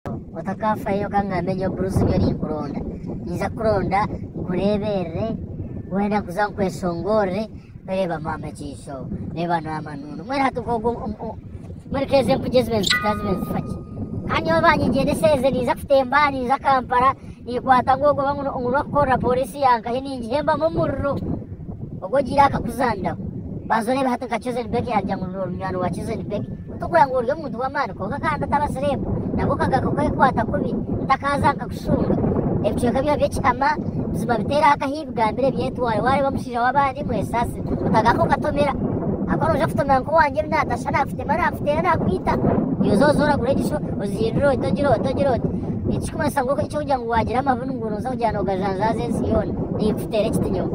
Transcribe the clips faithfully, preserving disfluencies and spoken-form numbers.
Otakafa iyo kanga menyo Bruce yari kuronda. Niza kuronda kurebere wenda kuzankwesongore reba mama chisho reba na manunu mwera hatukogo mwerekeze mpugezwe zitazwe zifaki kanyo banyigende seze niza kutemba niza Kampala ikwata ngogo banguno urakora polisi yanka hiningi hemba mu murro ogo giraka kuzanda bazone bahata kachoze nibeki hajya mu nyano wachize nibeki utukura ngo uryo muntu w'amana ko kakanda tabaserebo nabo kagako kwata kubi takaza kakushunga ebyo kabya by'ama zima bitera akahibwa mbere byetwaye wari bamushije wabandi mwesase utagako katomera akoroje kutomera ko wanje binatasha afite mara afite nakwita yozozora guregisho uziriro itojiro itojiro ichikuma sango ko icyo ujya ngo wagira amabunu ngoro zo kujyana ugajanzaze siyone ni kutere kitinyo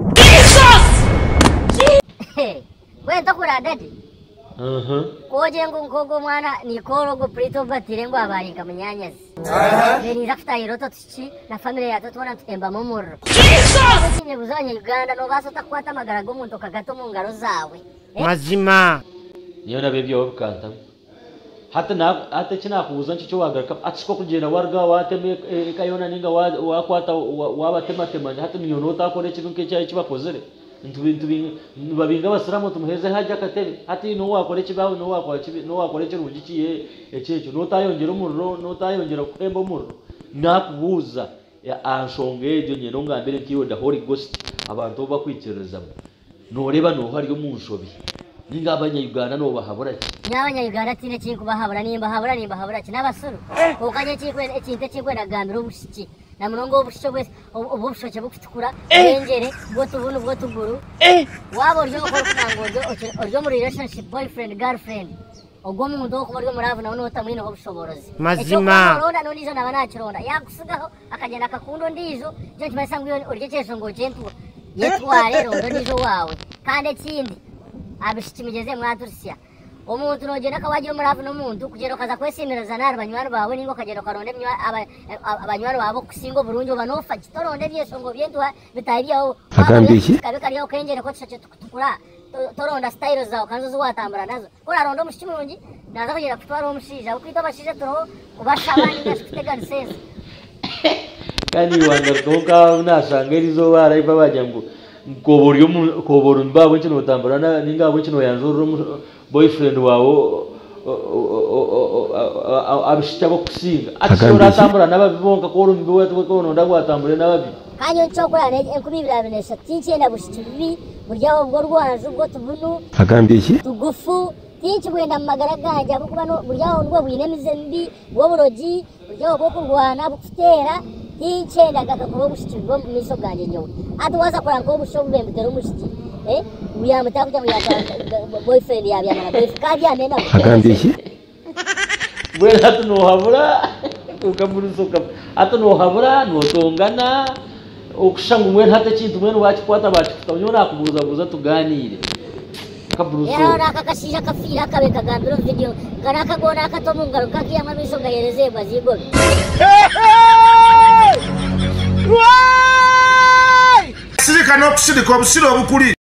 we ndakura dadi Mhm. Koje ngo ngogo mwana ni korogo prito batire ngo abari kamunyanyazi. Aha. Ni rafta iroto tshi na familia yato tona temba momoro. Jesus! Ni buzanye Uganda no baso takwata magarago muntu kagato mu ngaro zawe. Mazima. Niyo nabebyo bukanta. Hata na hata china kubuza nchicho wagaraka atiko kugenda warga wateme kayona ninga wakwata wabatema tema hata miyonota akore kintu cyayi kibakozere. Ntubintu babinga basiramu tumuheze haja katebe hati no wakore kibaho no wakora kibi no wakore kirugikiye echecho no tayongera umurro no tayongera kwemba umurro nakubuza ya anshongeje nyeno ngambere kiyo da Holy Ghost abantu bakwikireza no reba no hari yo munshobi ninga abanya Uganda no bahabura ki nyabanya Uganda tine kintu bahabura nimba habura nimba habura ki nabasuru ukanye kikwe ekinte kikwe nagambira ubushiki na murongo ubusho bwese ubushoke bukutukura engere bwo tubunu bwo tuguru eh wabo ryo ko kurango ryo muri relationship boyfriend girlfriend ogwo mu ndo ko ryo muravu nawe nota muri no bushoborozi mazima rona no nizo nabana kironda yakusigaho akagenda akakundo ndizo je kimasangu yo urye cyesho ngo gentu yetware rondo nizo wawe kandi kindi abishikimigeze mwaturisiya omuntu nogenda kawaje muravu no muntu kugero kaza kwesimira zanara banywaro bawe ningo kagero karonde abanywaro babo kusingo burunjo banofa kitoronde byesho ngo byendwa bitayibyaho akambiki kabe kariyo kengere ko cyace tukura toronda style zawo kanzo zuwatambara nazo kora rondo mushimurungi naza kugera kutwara umushija ukwita bashije turo ubashabani ngashitega nsense kani wanga toka unashanga irizo baraiba bajya ngo koboryo koboru mbabo kino utambara ninga abo kino yanzo boyfriend wawo abishya bo kusinga akishora atambura nababonka ko urumbi wetu ko nonda gwatambure nababi kanyo nchoko ya enkubibirabinesha tinche na bushikibi buryaho bwo rwanzu bwo tubunu agambiki tugufu tinche bwenda magara ganja kuba no buryaho ndwo bwinemize mbi bwo buroji buryaho bwo kurwana bukutera tinche ndagaka ko bushikibi bwo miso ganje nyo atwaza kuranko busho bwembe dero mushiki eh uya mutakuja uya boyfriend ya bya na boyfriend kaja nena agambiki bwe hatu no habura ukamurusoka hatu no habura no tongana okushanga umwe hata kintu mwe wachikwata bachikutabanyona kubuza buza tuganire kaburuso ya raka kashija kafira kabe kagambiro video karaka gona katomu ngaro kakiya mamiso ngayereze bazigo Sirika no kusirika obusiro obukuli